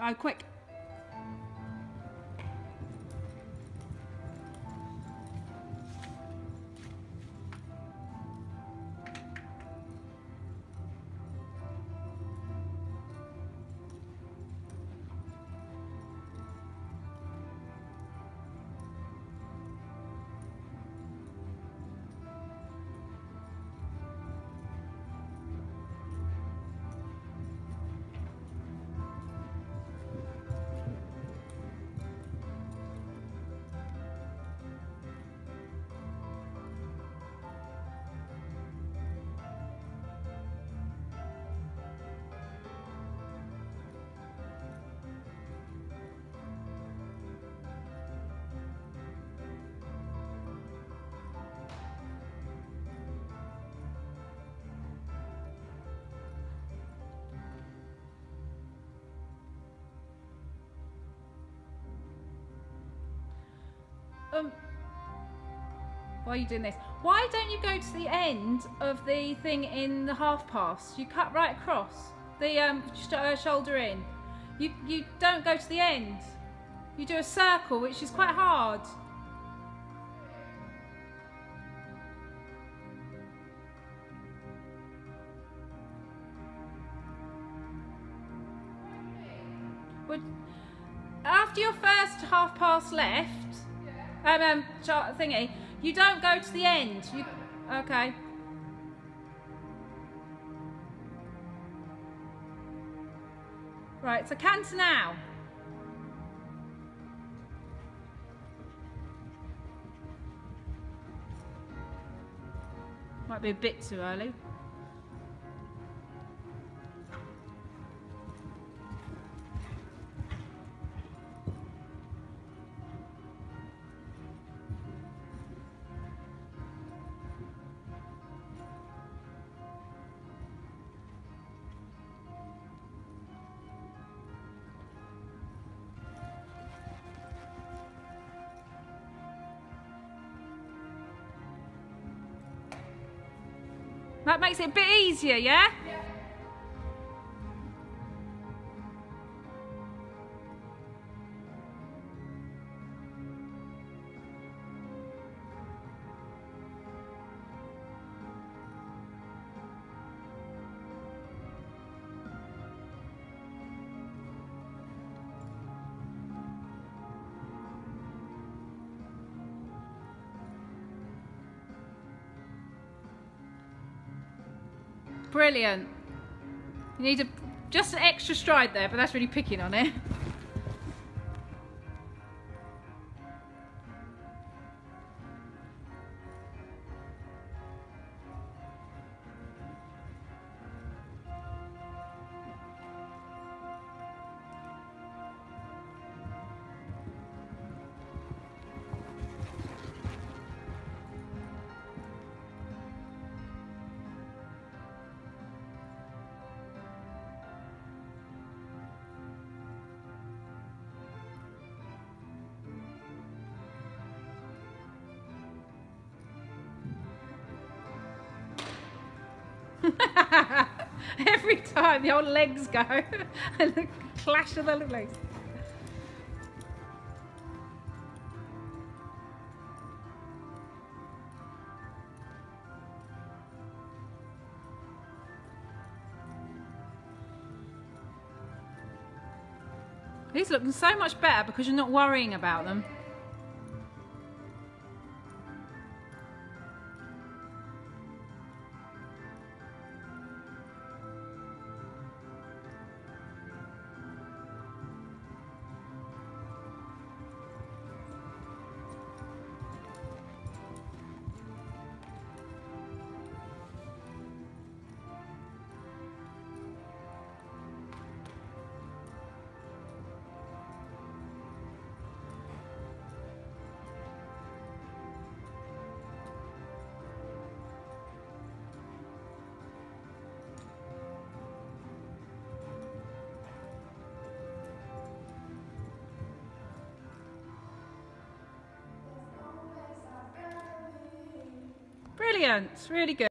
Go quick. Why are you doing this? Why don't you go to the end of the thing in the half pass? You cut right across the shoulder in. You don't go to the end. You do a circle, which is quite hard. After your first half pass left, thingy, you don't go to the end. Okay. Right, so canter now. Might be a bit too early. That makes it a bit easier, yeah? Yeah. Brilliant. You need just an extra stride there, but that's really picking on it. Every time the old legs go and the clash of the legs. These look so much better because you're not worrying about them. Brilliant, really good.